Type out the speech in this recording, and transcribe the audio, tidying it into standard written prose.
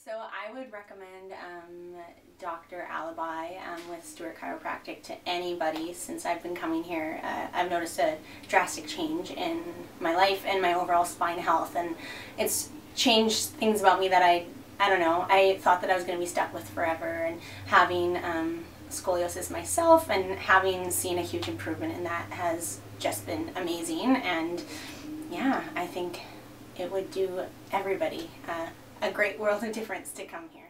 So I would recommend Dr. Alibi with Stuart Chiropractic to anybody. Since I've been coming here, I've noticed a drastic change in my life and my overall spine health, and it's changed things about me that I don't know, I thought that I was going to be stuck with forever. And having scoliosis myself and having seen a huge improvement in that has just been amazing. And yeah, I think it would do everybody a great world of difference to come here.